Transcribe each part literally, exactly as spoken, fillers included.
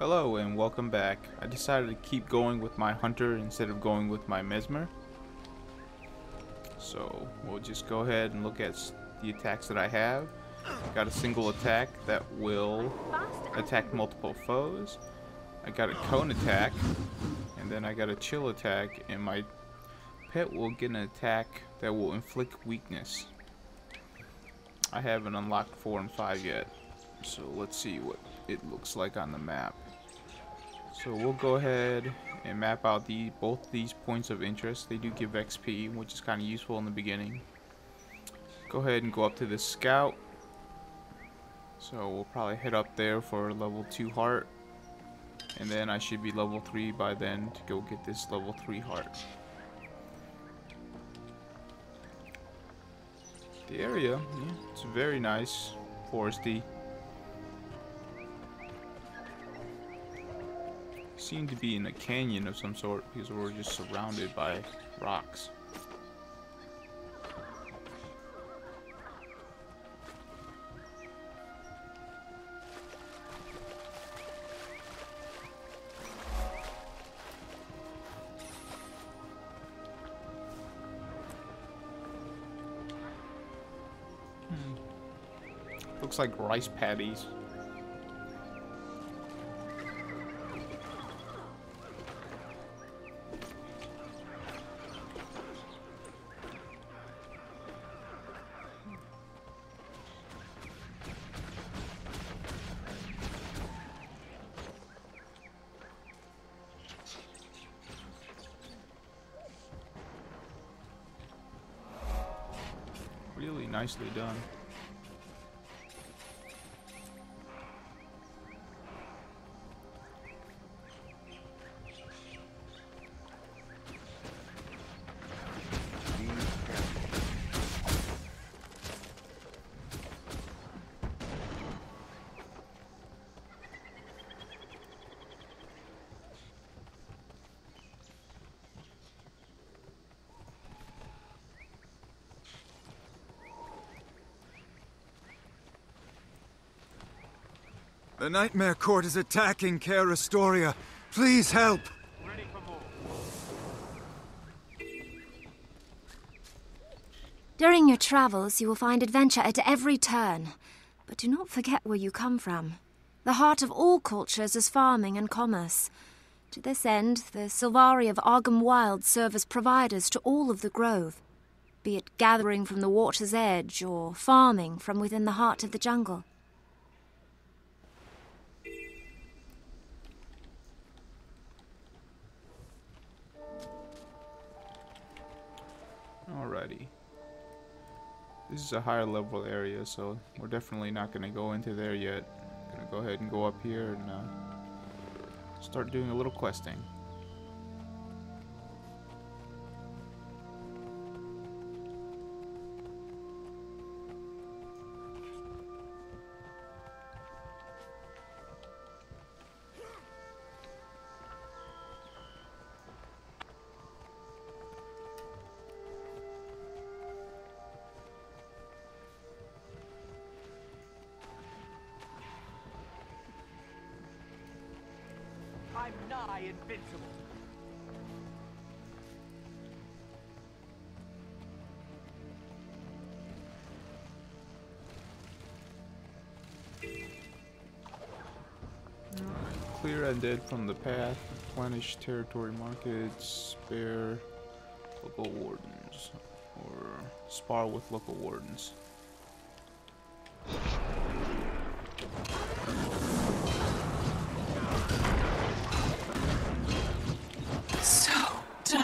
Hello and welcome back. I decided to keep going with my hunter instead of going with my mesmer. So we'll just go ahead and look at the attacks that I have. Got a single attack that will attack multiple foes. I got a cone attack, and then I got a chill attack, and my pet will get an attack that will inflict weakness. I haven't unlocked four and five yet, so let's see what it looks like on the map. So we'll go ahead and map out the both these points of interest. They do give X P, which is kind of useful in the beginning. Go ahead and go up to the scout. So we'll probably head up there for level two heart, and then I should be level three by then to go get this level three heart. The area, yeah, it's very nice, foresty. Seem to be in a canyon of some sort because we're just surrounded by rocks. Hmm. Looks like rice paddies. Really nicely done. The Nightmare Court is attacking Kaer Astoria. Please help! Ready for more. During your travels, you will find adventure at every turn. But do not forget where you come from. The heart of all cultures is farming and commerce. To this end, the Sylvari of Argham Wild serve as providers to all of the Grove, be it gathering from the water's edge or farming from within the heart of the jungle. Alrighty. This is a higher level area, so we're definitely not going to go into there yet. Gonna go ahead and go up here and uh, start doing a little questing. I'm nigh invincible. Clear undead from the path, replenish territory markets, spare local wardens, or spar with local wardens. So tired.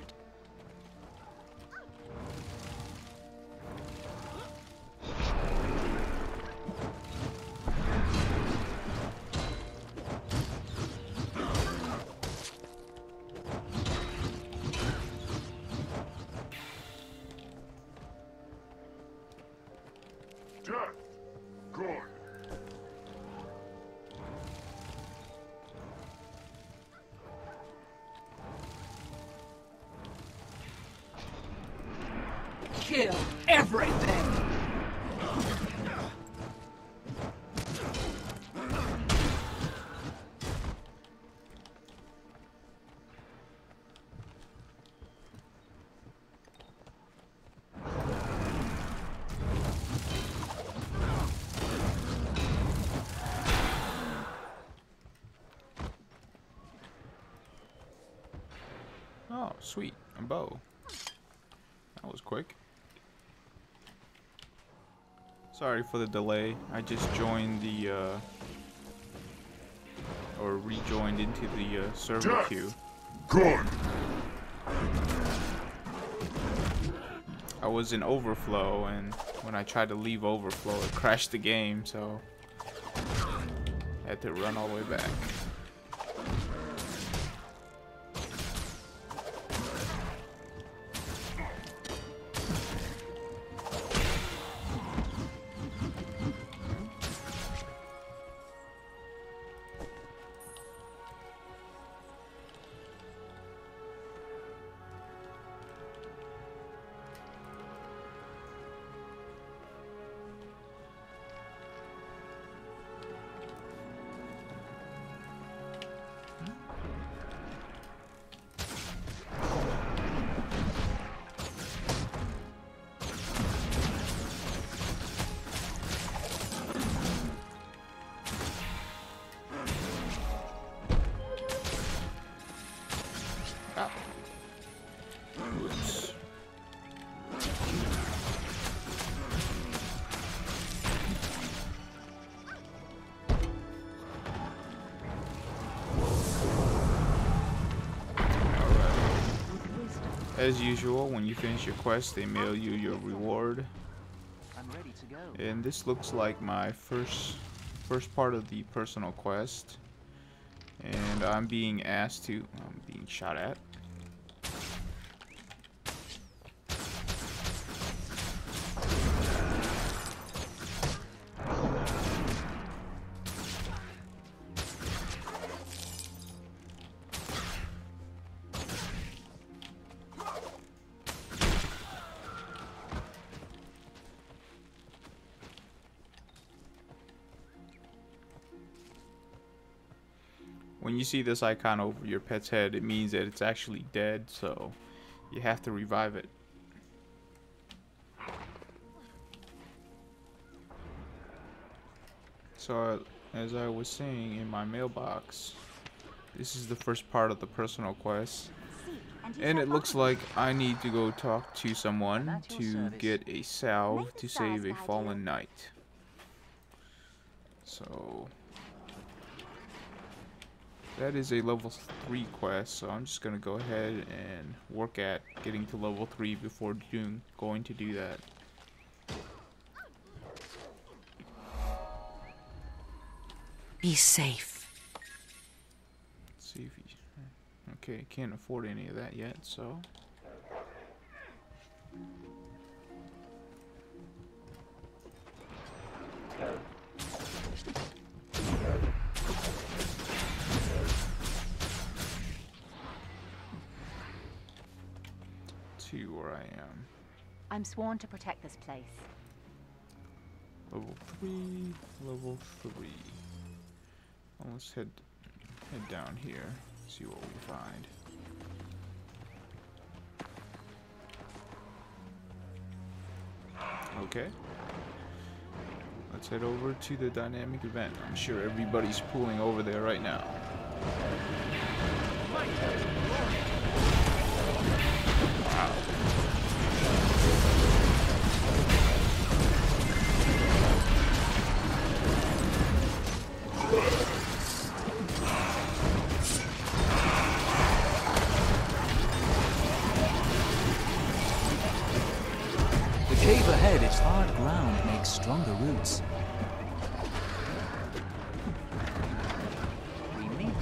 Death! Good! Kill everything! Oh, sweet. A bow. That was quick. Sorry for the delay. I just joined the, uh... or rejoined into the uh, server Death. queue. Good. I was in Overflow, and when I tried to leave Overflow, it crashed the game, so I had to run all the way back. Oops. As usual, when you finish your quest, they mail you your reward. I'm ready to go. And this looks like my first first part of the personal quest. And I'm being asked to I'm being shot at. When you see this icon over your pet's head, it means that it's actually dead, so you have to revive it. So, as I was saying in my mailbox, this is the first part of the personal quest. And it looks like I need to go talk to someone to get a salve to save a fallen knight. So that is a level three quest, so I'm just gonna go ahead and work at getting to level three before doing going to do that. Be safe. Let's see if he. Okay, can't afford any of that yet, so. See where I am. I'm sworn to protect this place. Level three, level three. Well, let's head head down here. See what we find. Okay. Let's head over to the dynamic event. I'm sure everybody's pooling over there right now. Wow. The cave ahead, its hard ground makes stronger roots. We meet.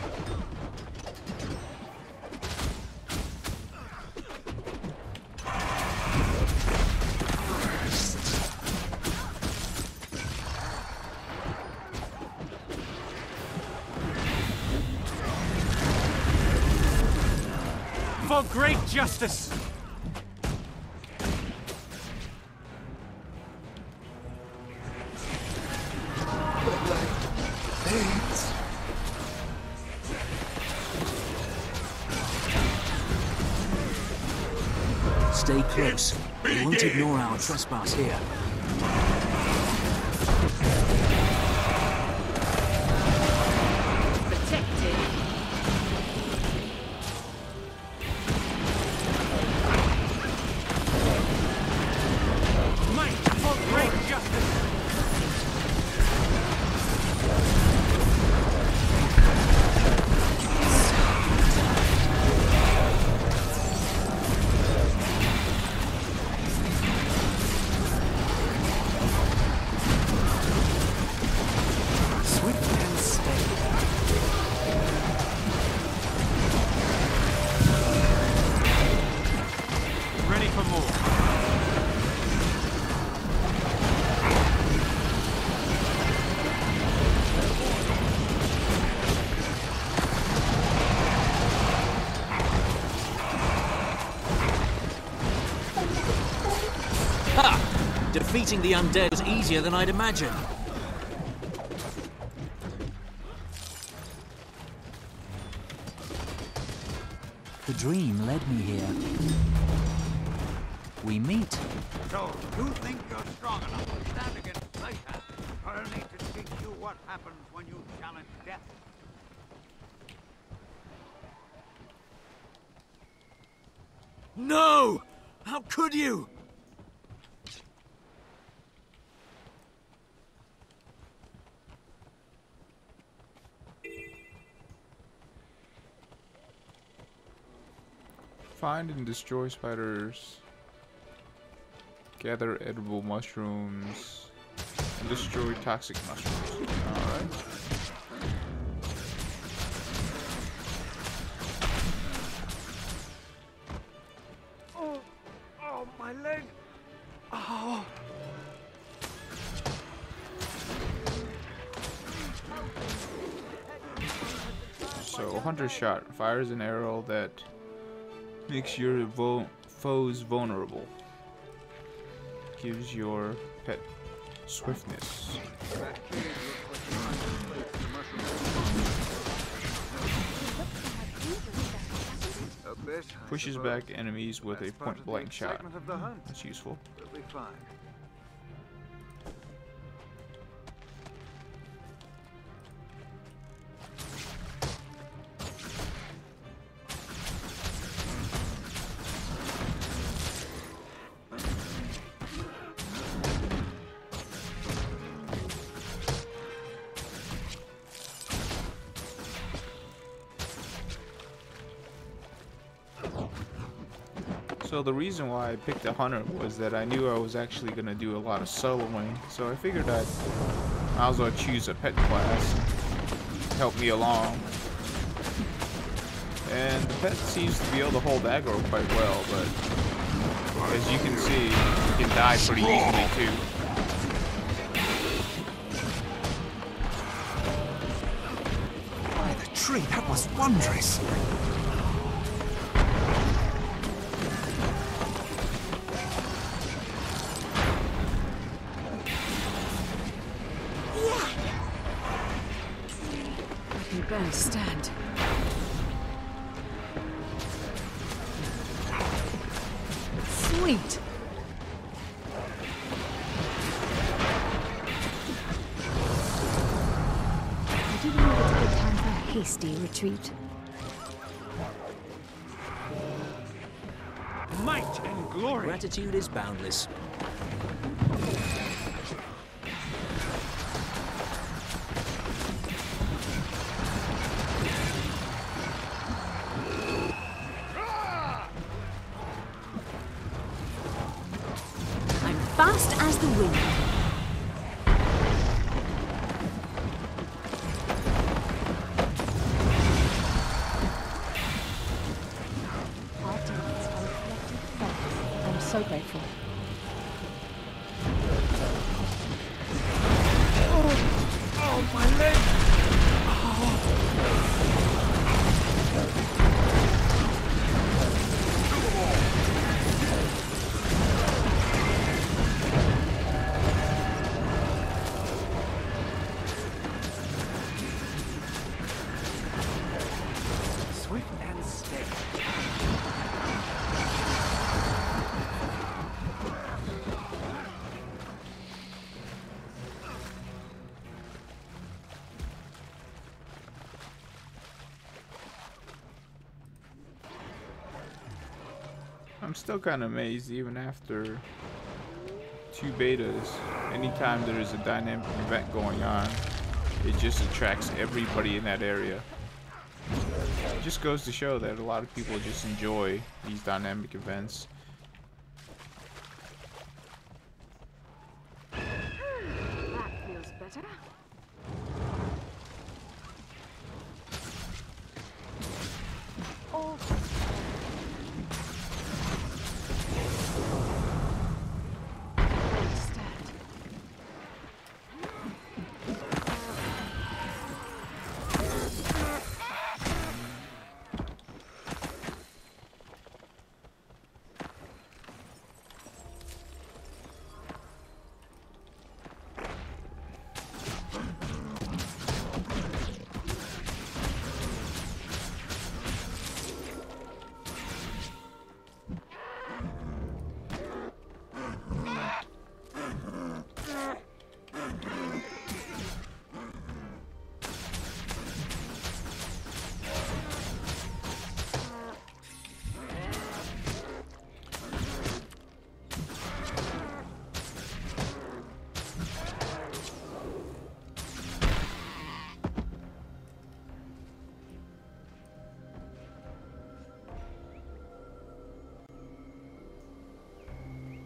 For great justice! Stay close. We won't ignore our trespass here. Protected. Defeating the undead was easier than I'd imagined. The dream led me here. We meet. So, you think you're strong enough to stand against Zaytas? I'll need to teach you what happens when you challenge death. No! How could you? Find and destroy spiders. Gather edible mushrooms. And destroy toxic mushrooms. Alright. Oh, oh, my leg. Oh. So, Hunter Shot fires an arrow that makes your vo foes vulnerable. Gives your pet swiftness. Pushes back enemies with a point blank shot. That's useful. We'll be fine. So the reason why I picked a hunter was that I knew I was actually going to do a lot of soloing, so I figured I'd might as well choose a pet class to help me along. And the pet seems to be able to hold aggro quite well, but as you can see, you can die pretty easily too. By the tree, that was wondrous. Barely stand. Sweet. I didn't know it was a good time for a hasty retreat. Might and glory. Gratitude is boundless. Fast as the wind. Our deeds are reflected facts. I'm so grateful. Oh, oh, my leg. I'm still kind of amazed even after two betas. Anytime there's a dynamic event going on, it just attracts everybody in that area. It just goes to show that a lot of people just enjoy these dynamic events. That feels better. Oh,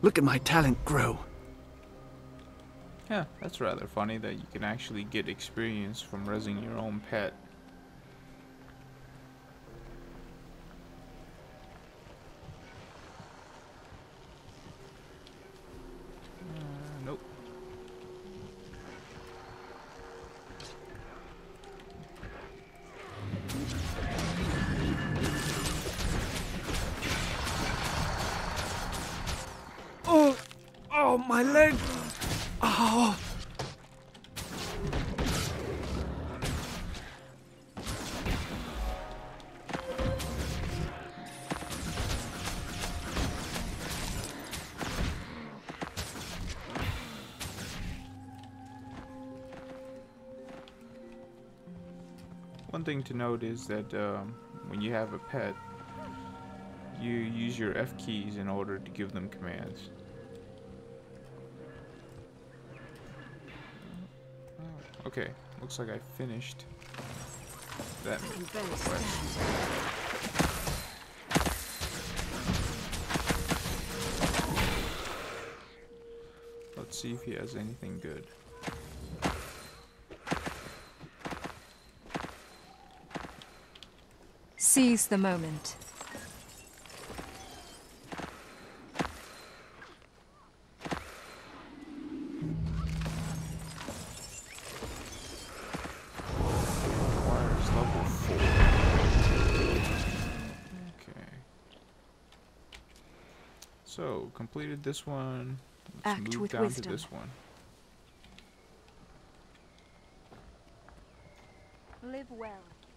Look at my talent grow. Yeah, that's rather funny that you can actually get experience from raising your own pet. Uh, nope. Oh, oh, my leg. Oh. One thing to note is that um, when you have a pet, you use your F keys in order to give them commands. Okay, looks like I finished that quest. Let's see if he has anything good. Seize the moment. Requires level four. Okay. So, completed this one. Let's Act move with down wisdom. to this one. Live well.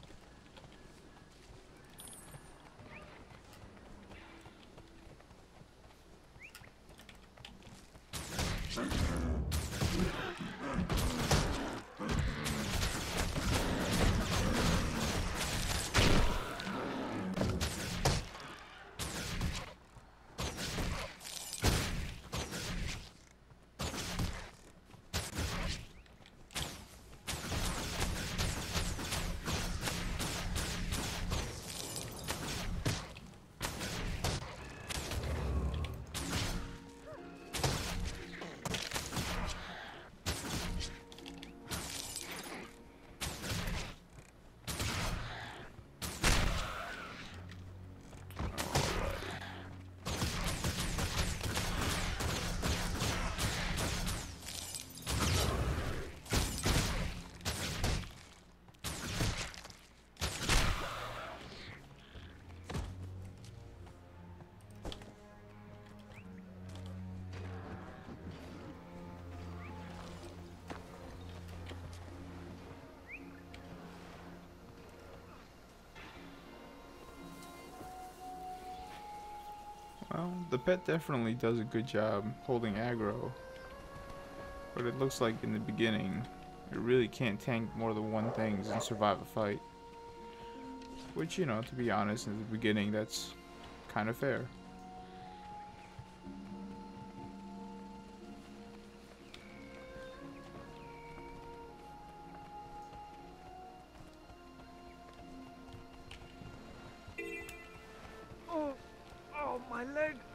Well, the pet definitely does a good job holding aggro. But it looks like in the beginning, it really can't tank more than one thing and survive a fight. Which, you know, to be honest, in the beginning, that's kind of fair. Oh, oh, my leg.